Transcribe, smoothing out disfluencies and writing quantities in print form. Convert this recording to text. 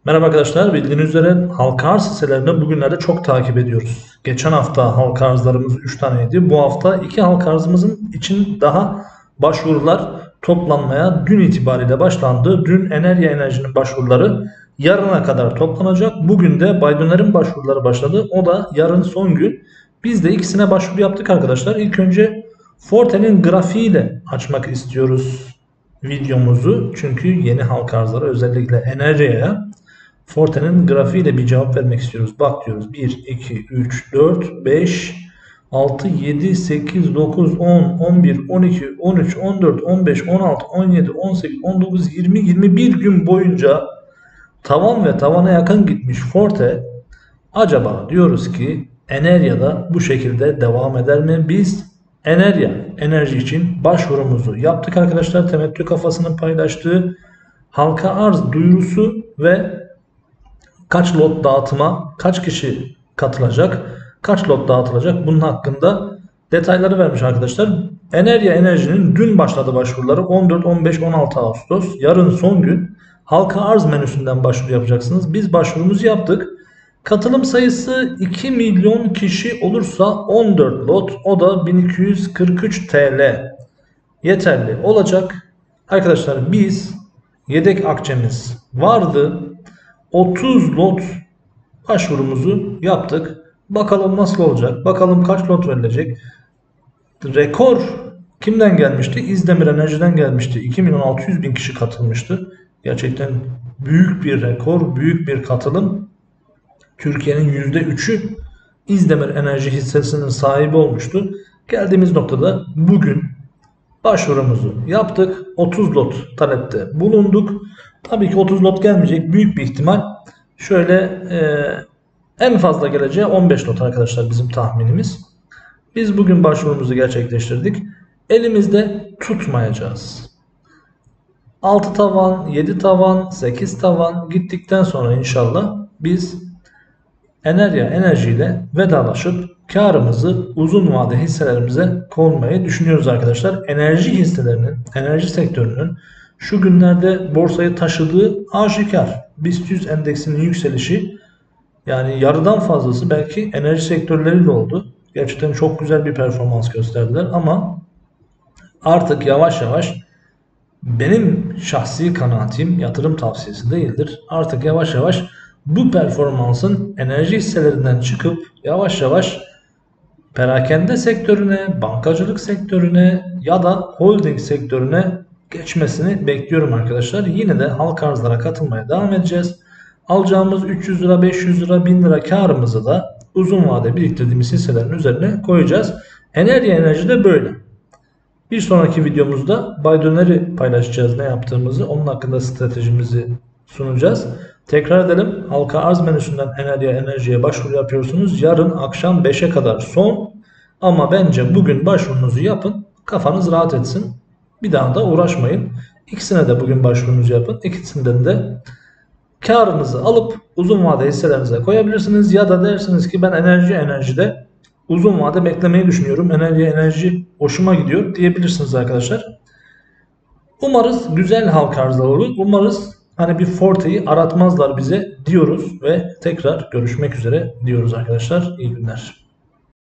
Merhaba arkadaşlar, bildiğiniz üzere halka arz hisselerini bugünlerde çok takip ediyoruz. Geçen hafta halka arzlarımız 3 taneydi. Bu hafta 2 halka arzımızın için daha başvurular toplanmaya dün itibariyle başlandı. Dün Enerji'nin başvuruları yarına kadar toplanacak. Bugün de Baydoner'in başvuruları başladı. O da yarın son gün. Biz de ikisine başvuru yaptık arkadaşlar. İlk önce Forte'nin grafiğiyle açmak istiyoruz videomuzu. Çünkü yeni halka arzları özellikle Enerji'ye Forte'nin grafiğiyle bir cevap vermek istiyoruz. Bak diyoruz 1, 2, 3, 4, 5, 6, 7, 8, 9, 10, 11, 12, 13, 14, 15, 16, 17, 18, 19, 20, 21 gün boyunca tavan ve tavana yakın gitmiş Forte. Acaba diyoruz ki Enerja'da bu şekilde devam eder mi? Biz enerji için başvurumuzu yaptık arkadaşlar. Temettü kafasının paylaştığı halka arz duyurusu ve kaç lot dağıtıma, kaç kişi katılacak, kaç lot dağıtılacak bunun hakkında detayları vermiş arkadaşlar. Enerji'nin dün başladı başvuruları 14, 15, 16 Ağustos. Yarın son gün halka arz menüsünden başvuru yapacaksınız. Biz başvurumuzu yaptık. Katılım sayısı 2 milyon kişi olursa 14 lot, o da 1243 TL yeterli olacak. Arkadaşlar biz yedek akçemiz vardı. 30 lot başvurumuzu yaptık. Bakalım nasıl olacak? Bakalım kaç lot verilecek? Rekor kimden gelmişti? İzdemir Enerji'den gelmişti. 2.600.000 kişi katılmıştı. Gerçekten büyük bir rekor, büyük bir katılım. Türkiye'nin %3'ü İzdemir Enerji hissesinin sahibi olmuştu. Geldiğimiz noktada bugün başvurumuzu yaptık. 30 lot talepte bulunduk. Tabii ki 30 lot gelmeyecek. Büyük bir ihtimal şöyle en fazla geleceği 15 lot arkadaşlar bizim tahminimiz. Biz bugün başvurumuzu gerçekleştirdik. Elimizde tutmayacağız. 6 tavan, 7 tavan, 8 tavan gittikten sonra inşallah biz Enerji ile vedalaşıp karımızı uzun vade hisselerimize koymayı düşünüyoruz arkadaşlar. Enerji sektörünün şu günlerde borsayı taşıdığı aşikar. BIST 100 endeksinin yükselişi yani yarıdan fazlası belki enerji sektörleriyle oldu. Gerçekten çok güzel bir performans gösterdiler ama artık yavaş yavaş benim şahsi kanaatim yatırım tavsiyesi değildir. Artık yavaş yavaş bu performansın enerji hisselerinden çıkıp yavaş yavaş perakende sektörüne, bankacılık sektörüne ya da holding sektörüne geçmesini bekliyorum arkadaşlar. Yine de halka arzlara katılmaya devam edeceğiz. Alacağımız 300 lira, 500 lira, 1000 lira karımızı da uzun vade biriktirdiğimiz hisselerin üzerine koyacağız. Enerji de böyle. Bir sonraki videomuzda Baydoner'i paylaşacağız ne yaptığımızı. Onun hakkında stratejimizi sunacağız. Tekrar edelim. Halka arz menüsünden enerjiye başvuru yapıyorsunuz. Yarın akşam 5'e kadar son. Ama bence bugün başvurunuzu yapın. Kafanız rahat etsin. Bir daha da uğraşmayın. İkisine de bugün başvurunuzu yapın. İkisinden de karınızı alıp uzun vade hisselerinize koyabilirsiniz. Ya da dersiniz ki ben enerjide uzun vade beklemeyi düşünüyorum. Enerji hoşuma gidiyor diyebilirsiniz arkadaşlar. Umarız güzel halka arzlar olur. Umarız hani bir Forte'yi aratmazlar bize diyoruz ve tekrar görüşmek üzere diyoruz arkadaşlar. İyi günler.